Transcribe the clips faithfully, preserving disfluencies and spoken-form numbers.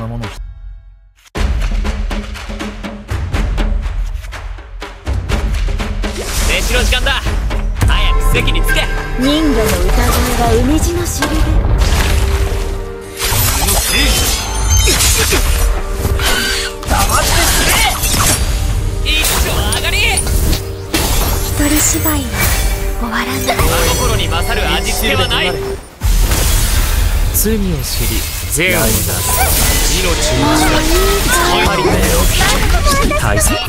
なもの。 飯の時間だ。早く席に着け。 人魚の歌声が海地のしるべ。 黙ってくれ。一丁上がり。 一人芝居は終わらない。 真心に勝る味付けはない。 罪を知り善をなす。命を知らず光の大作を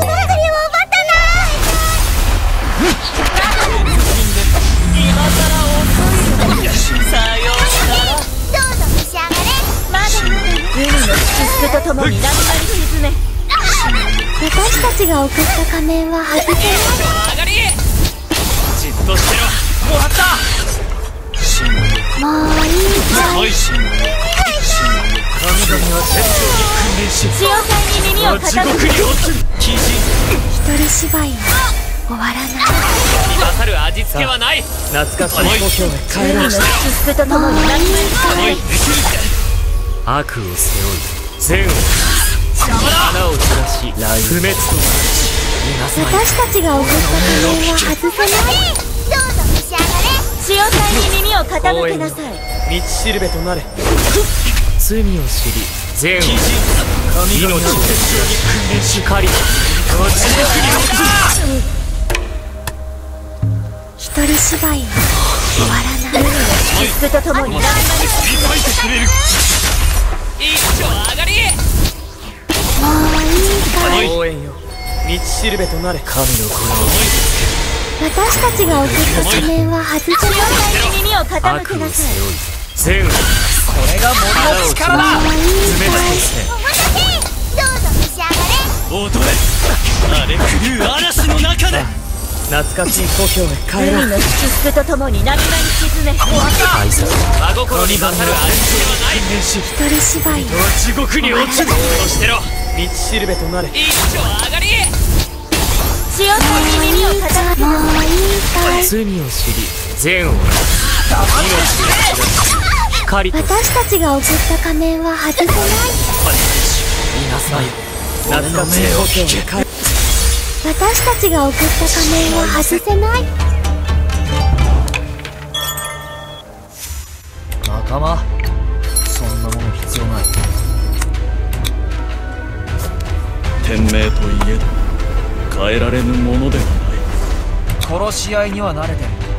今さら遅いよ。さようなら。 どうぞ召し上がれ。まだまだ海のすすくとともに波間に沈め。私たちが送った仮面は外せない。 上がり。じっとしてろ。もらった。 もういいかい。 神々は戦場に訓練し、 潮さんに耳を傾け。 地獄に落ちる。鬼人。 一人芝居は終わらない。 に勝る味付けはない。 懐かしい故郷へ帰海のろう。 すすくとともに波間に沈め。 悪を背負い善を花を散らし不滅となる。 私たちが送った仮面は外せない。どうぞ召し上がれ。潮さんに耳を傾けなさい。 道しるべとなれ。罪を知り善を命を知らし光と一人芝居は終わらない。すすくとともに波間に沈め。 一丁上がり。 もういいかい。 応援よ道しるべとなれ。神の子を私たちが送った仮面は外せない。潮さんに耳を傾悪をけなさい。 背負い善をこれが森の力だ。 もういい冷かい。 たいせお待たせ。どうぞ召し上がれ。 踊れ。荒れ狂う嵐の中で。 懐かしい故郷へ帰ろう。 海のすすくとともに波間に沈め。 大作真心に勝る味付けはない。 一人芝居は地獄に落ちる。としてろ。 道しるべとなれ。 一丁上がり。 潮さんに耳を傾けなさい。もういいかい。 罪を知り善をなす。命を知らし光と私たちが送った仮面は外せない。 皆さん懐かしい故郷へ帰ろう。 私たちが送った仮面は外せない。 仲間そんなもの必要ない。 天命といえど変えられぬものではない。 殺し合いには慣れてる。